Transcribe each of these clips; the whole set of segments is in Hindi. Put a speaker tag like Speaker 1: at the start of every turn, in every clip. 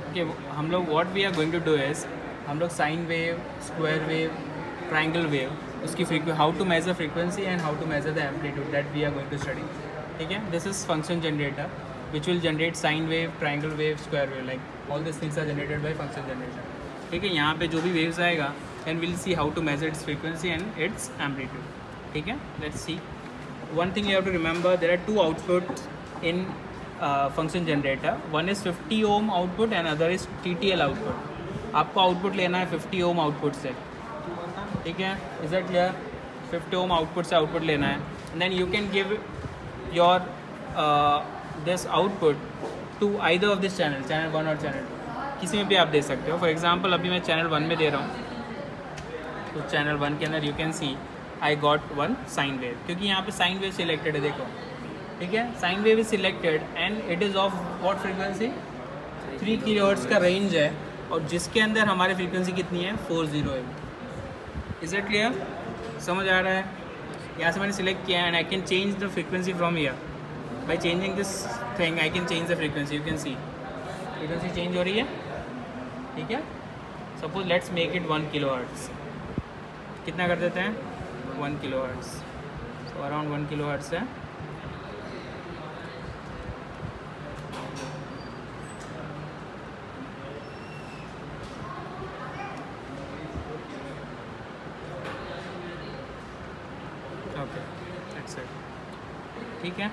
Speaker 1: ओके हम लोग what we are going to do is हम लोग sine wave, square wave, triangle wave, उसकी how to measure frequency and how to measure the amplitude that we are going to study. ठीक है, this is function generator which will generate sine wave, triangle wave, square wave, like all this things are generated by function generator. ठीक है, यहाँ पे जो भी वेव्स आएगा and will C how to measure its frequency and its amplitude. ठीक है, let's see. One thing you have to remember, there are two outputs in function generator. One is 50 ohm output and other is TTL output. आपको आउटपुट लेना है 50 ओम आउटपुट से. ठीक है, is that clear? 50 ohm output से आउटपुट लेना है. Then you can give your this output to either of this channel, channel 1 और चैनल 2, किसी में भी आप दे सकते हो. फॉर एग्जांपल अभी मैं चैनल 1 में दे रहा हूँ, तो चैनल 1 के अंदर you can see I got one sine wave, क्योंकि यहाँ पे साइन वेव सिलेक्टेड है. देखो, ठीक है, sine wave is selected and it is of what frequency, 3 kilohertz का रेंज है, और जिसके अंदर हमारी फ्रीक्वेंसी कितनी है, 40 है. Is it clear? समझ आ रहा है? यहाँ से मैंने सिलेक्ट किया and I can change the frequency from here by changing this thing. I can change the frequency. You can see frequency change हो रही है. ठीक है, suppose let's make it 1 kilohertz. कितना कर देते हैं? 1 किलोहर्ट्ज़. सो अराउंड 1 किलोहर्ट्ज़ है. Okay, that's it. ठीक है,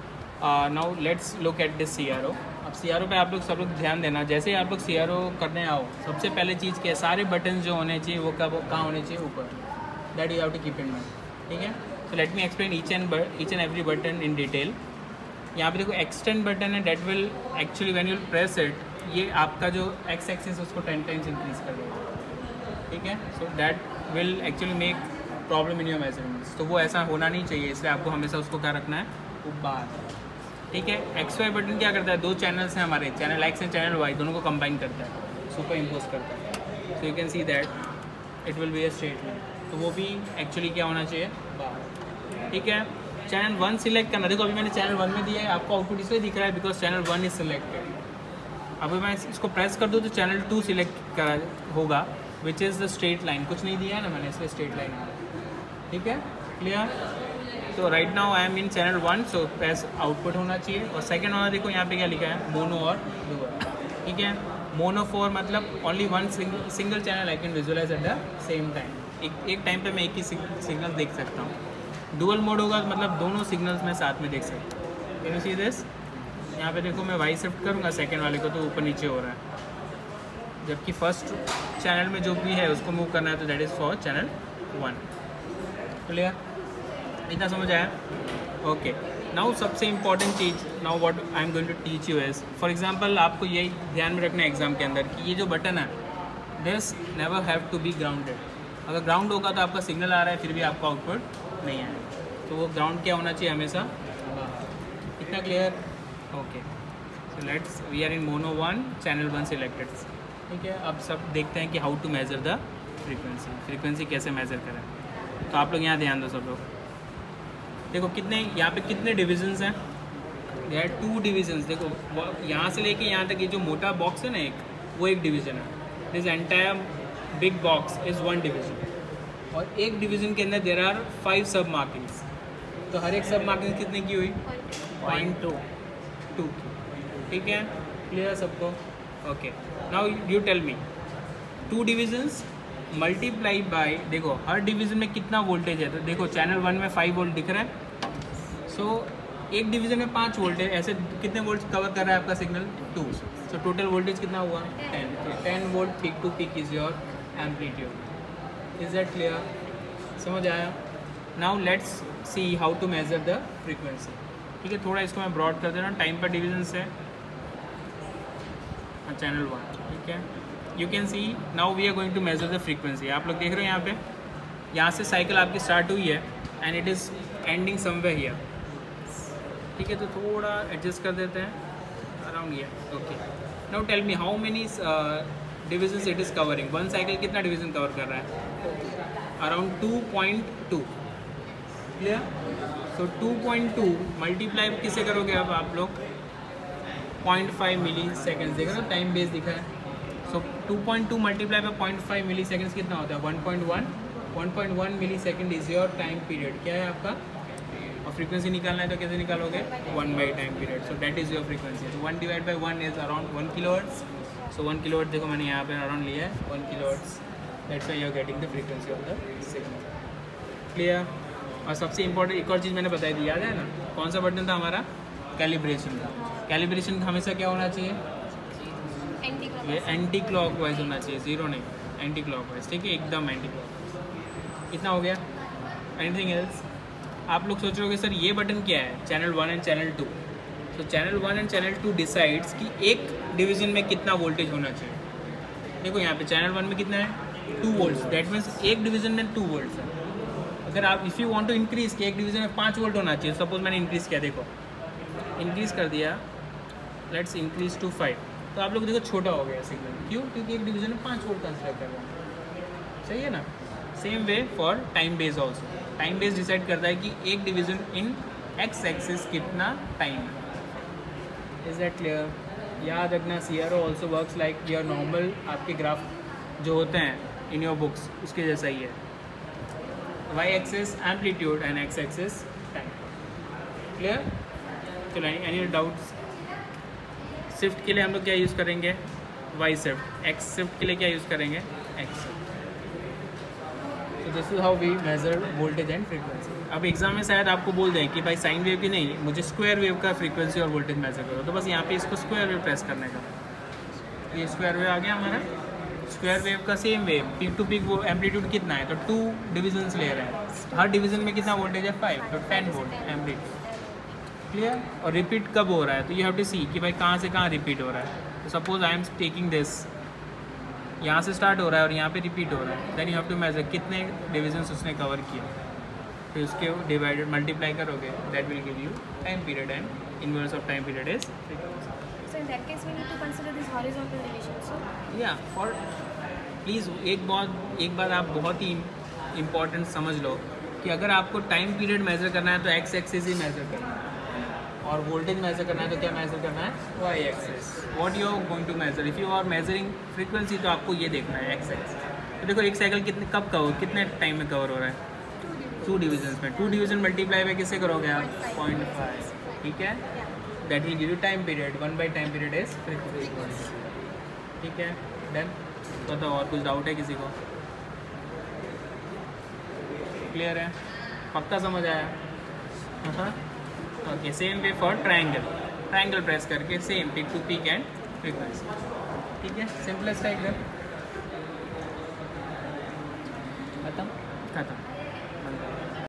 Speaker 1: now let's look at this CRO. अब CRO पे आप लोग सब लोग ध्यान देना. जैसे ही आप लोग CRO करने आओ, सबसे पहले चीज़ क्या है, सारे बटन जो होने चाहिए वो कहाँ होने चाहिए? ऊपर. That you have to keep in mind. ठीक है, so let me explain each and every button in detail. यहाँ पे देखो एक्सटेंड बटन है, that will actually when you press it, ये आपका जो एक्स एक्सिस उसको 10 टाइम्स इंक्रीज कर देगा. ठीक है, so that will actually make problem in your measurements. तो वो ऐसा होना नहीं चाहिए, इसलिए आपको हमेशा उसको क्या रखना है? ऊपर. ठीक है, XY बटन क्या करता है? 2 चैनल्स हैं हमारे, channel X and channel Y, दोनों को कंबाइन करता है, सुपर इम्पोज करता है. So you can see that it will be a straight line. तो वो भी एक्चुअली क्या होना चाहिए? बाहर. ठीक है, चैनल 1 सिलेक्ट करना. देखो अभी मैंने चैनल 1 में दिया है, आपको आउटपुट इसलिए दिख रहा है बिकॉज चैनल 1 इज सिलेक्टेड. अभी मैं इसको प्रेस कर दूँ तो चैनल 2 सिलेक्ट करा होगा, which is the straight line. कुछ नहीं दिया है ना मैंने, इसलिए स्ट्रेट लाइन आ रहा है. ठीक है, क्लियर? तो right now I am in channel 1, so press output होना चाहिए. और सेकेंड वाला देखो यहाँ पे क्या लिखा है? मोनो और डुअल. ठीक है, मोनो 4 मतलब only one single channel I can visualize at the same time. एक टाइम पे मैं एक ही सिग्नल देख सकता हूँ. डुअल मोड होगा तो मतलब दोनों सिग्नल्स मैं साथ में देख सकता हूँ. Can you see this? यहाँ पे देखो मैं वाई शिफ्ट करूँगा सेकेंड वाले को तो ऊपर नीचे हो रहा है, जबकि फर्स्ट चैनल में जो भी है उसको मूव करना है, तो that is for channel 1. Clear? इतना समझ आया? ओके, नाउ सबसे इम्पॉर्टेंट चीज़, now what I am going to teach you is, for example आपको यही ध्यान में रखना है एग्जाम के अंदर कि ये जो बटन है, this never have to be grounded. अगर ग्राउंड होगा तो आपका सिग्नल आ रहा है फिर भी आपका आउटपुट नहीं आएगा, तो वो ग्राउंड क्या होना चाहिए? हमेशा. इतना clear? Okay, so let's we are in mono 1, channel 1 selected. ठीक है, अब सब देखते हैं कि how to measure the frequency कैसे मेजर करें. तो आप लोग यहाँ ध्यान दो सब लोग. देखो कितने यहाँ पे कितने डिविजन्स हैं? There are 2 divisions. देखो यहाँ से लेके यहाँ तक ये जो मोटा बॉक्स है ना एक, वो एक डिवीज़न है. This entire big box is 1 division. और एक डिवीज़न के अंदर देयर आर 5 सब मार्किंग्स. तो हर एक सब मार्किंग कितने की हुई? 0.2 की. ठीक है, क्लियर सबको? Okay, now you tell me 2 divisions multiply by, देखो हर डिवीज़न में कितना वोल्टेज है? तो देखो चैनल 1 में 5 वोल्ट दिख रहा है, सो एक डिवीज़न में 5 वोल्ट है. ऐसे कितने वोल्ट कवर कर रहा है आपका सिग्नल? 2. सो टोटल वोल्टेज कितना हुआ? 10 volt peak to peak is your amplitude. Is that clear? समझ आया? Now let's see how to measure the frequency. ठीक है, थोड़ा इसको मैं ब्रॉड कर दे रहा हूँ टाइम पर डिवीज़न से. चैनल 1. ठीक है, you can see now we are going to measure the frequency. आप लोग देख रहे हैं यहाँ से साइकिल आपकी स्टार्ट हुई है and it is ending somewhere here. ठीक है, तो थोड़ा एडजस्ट कर देते हैं around here. Okay, now tell me how many divisions it is covering. 1 cycle कितना डिवीज़न कवर कर रहा है? अराउंड 2.2. क्लियर? सो 2.2 मल्टीप्लाई किससे करोगे अब आप लोग? 0.5 मिली सेकेंड्स, देख रहे हो टाइम बेस दिखा है। So 2.2 multiply by 0.5 milliseconds कितना होता है 1.1 millisecond is your time period, क्या है आपका। और फ्रीक्वेंसी निकालना है तो कैसे निकालोगे 1 by time period, so that is your frequency. तो 1 divide by 1 is around 1 kilohertz. So 1 kilohertz देखो मैंने यहाँ पे अराउंड लिया है 1 kilohertz, that's why you are getting the frequency of the signal. Clear. और सबसे इंपॉर्टेंट एक और चीज़ मैंने बताई थी, याद है ना, कौन सा बटन था हमारा, कैलिब्रेशन का। कैलिब्रेशन हमेशा क्या होना चाहिए, ये एंटी क्लॉक वाइज होना चाहिए, जीरो नहीं, एंटी क्लॉक वाइज, ठीक है, एकदम एंटी क्लॉक। इतना हो गया। Anything else. आप लोग सोच रहे होगे सर ये बटन क्या है, चैनल 1 एंड चैनल 2। तो चैनल 1 एंड चैनल 2 डिसाइड्स कि एक डिवीजन में कितना वोल्टेज होना चाहिए। देखो यहाँ पे चैनल 1 में कितना है 2 वोल्ट्स, दैट मीन्स एक डिवीजन में 2 वोल्ट्स है। अगर आप if you want to increase कि एक डिवीजन में 5 वोल्ट होना चाहिए, सपोज मैंने इंक्रीज़ किया, देखो इंक्रीज़ कर दिया, लेट्स इंक्रीज टू 5, तो आप लोग देखो छोटा हो गया सिग्नल, क्यों, क्योंकि एक डिवीजन में 5 वोल्ट कंसिडर कर रहा हूँ, सही है ना। Same way for time base also, time base decide करता है कि एक डिवीजन इन एक्स एक्सिस कितना टाइम है। Is that clear. याद रखना CRO also works like your normal आपके ग्राफ जो होते हैं इन योर बुक्स, उसके जैसा ही है। Y axis amplitude and X axis time. Clear. चलो एनी डाउट्स। शिफ्ट के लिए हम लोग क्या यूज़ करेंगे वाई शिफ्ट, एक्स शिफ्ट के लिए क्या यूज़ करेंगे एक्स। तो this is how we measure voltage and frequency. अब एग्जाम में शायद आपको बोल दें कि भाई साइन वेव की नहीं, मुझे स्क्वायर वेव का फ्रीक्वेंसी और वोल्टेज मेजर करो, तो बस यहाँ पे इसको स्क्वायर वेव प्रेस करने का, ये स्क्वायर वेव आ गया हमारा। स्क्वायर वेव का same wave, peak to peak वो एम्पलीट्यूड कितना है, तो 2 डिविजन्स ले रहे हैं, हर डिवीजन में कितना वोल्टेज है 5, तो 10 वोल्ट एम्पलीट्यूड। क्लियर। और रिपीट कब हो रहा है, तो यू हैव टू सी कि भाई कहाँ से कहाँ रिपीट हो रहा है। तो suppose I am taking this, यहाँ से स्टार्ट हो रहा है और यहाँ पे रिपीट हो रहा है, then you have to measure कितने डिविजन्स उसने कवर किए, फिर उसके डिवाइडेड मल्टीप्लाई करोगे, that will give you time period and inverse of time period is frequency.
Speaker 2: So in that case we need to consider this horizontal relation. So
Speaker 1: या फॉर प्लीज़ एक बात आप बहुत ही इम्पॉर्टेंट समझ लो कि अगर आपको टाइम पीरियड मेजर करना है तो एक्स एक्सिस ही मेजर करना है, और वोल्टेज मेजर करना है तो क्या मेजर करना है Y axis. What you are going to measure, if you are measuring frequency तो आपको ये देखना है एक्स एक्सिस। तो देखो एक साइकिल कब कवर, कितने टाइम में कवर हो रहा है 2 डिविजन्स में, 2 डिवीजन मल्टीप्लाई बाय किससे करोगे आप 0.5, ठीक है, that will give you time period, 1 by time period is frequency. ठीक है डन। बताओ और कुछ डाउट है किसी को, क्लियर है, पक्का समझ आया। हाँ okay. Same way for triangle press करके same peak to peak and frequency, ठीक है, सिंपलेस्ट डायग्राम। खत्म।